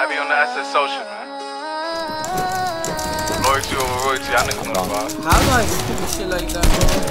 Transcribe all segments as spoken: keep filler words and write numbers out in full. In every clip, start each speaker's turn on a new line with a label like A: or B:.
A: be on the S S Social, man. Loyalty over royalty, y'all niggas know about.
B: How do I do shit like that?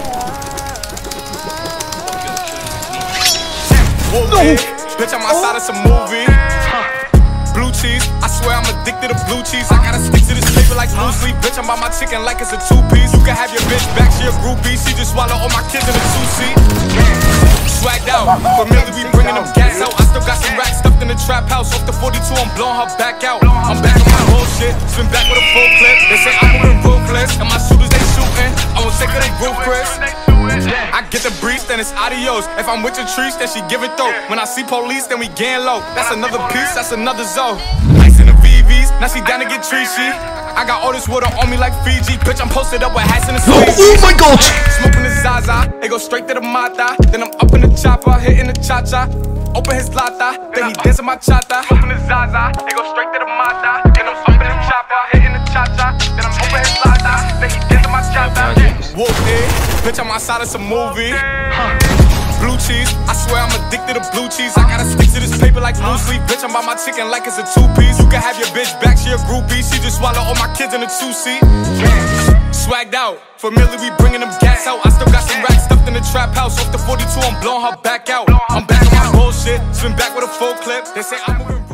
C: No. Bitch, I'm outside of some movie. Blue cheese, I swear I'm addicted to blue cheese. I gotta stick to this paper like blue sleep. Bitch, I'm by my chicken like it's a two-piece. You can have your bitch back, she a groupie. She just swallow all my kids in a two-seat. Swagged out, familiar, we bringing them gas out. I still got some racks stuffed in the trap house. Off the forty-two, I'm blowing her back out. I'm back on my bullshit, spin back with a full clip. They say I'm moving ruthless, and my shooters they shooting. I won't take her, they roof Chris. I get the breeze, then it's adios. If I'm with your trees, then she give it though. When I see police, then we gang low. That's another piece, that's another zone. Ice in the V Vs, now she down to get treachy. I got all this water on me like Fiji. Bitch, I'm posted up with hats in the sleeves.
D: Oh my god!
C: Smoking the Zaza, they go straight to the Mata. Then I'm up in the chopper, hitting the cha-cha. Open his lata, then he dancing my chata. Smoking the Zaza, they go straight to the Mata. Then I'm up in the chopper, hitting the cha-cha. Then I'm open his lata, then he dancing my chata. Whoop it, bitch, I'm outside of some movie. Blue cheese, I swear I'm addicted to blue cheese. I gotta stick to this paper like blue sleep. Bitch, I'm by my chicken like it's a two-piece. You can have your bitch back, she a groupie. She just swallow all my kids in a two-seat. Swagged out, familiar, we bringing them gas out. I still got some racks stuffed in the trap house. Off the forty-two, I'm blowing her back out. I'm back on my bullshit, spin back with a full clip. They say I'm moving